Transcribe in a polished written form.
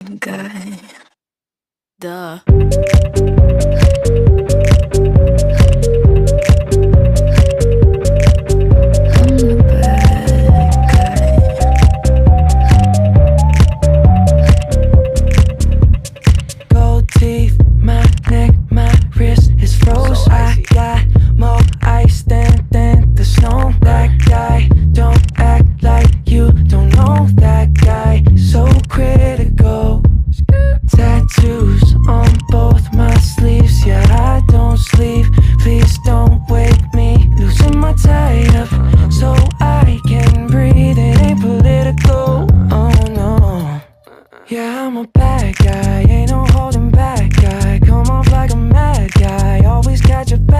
guy. Duh. I'm the bad guy. Gold teeth, my neck, my wrist is froze. I got more ice than the snow. That guy, don't act like you don't know that guy. So critical. Tattoos on both my sleeves. Yeah, I don't sleep. Please don't wake me. Losing my tide up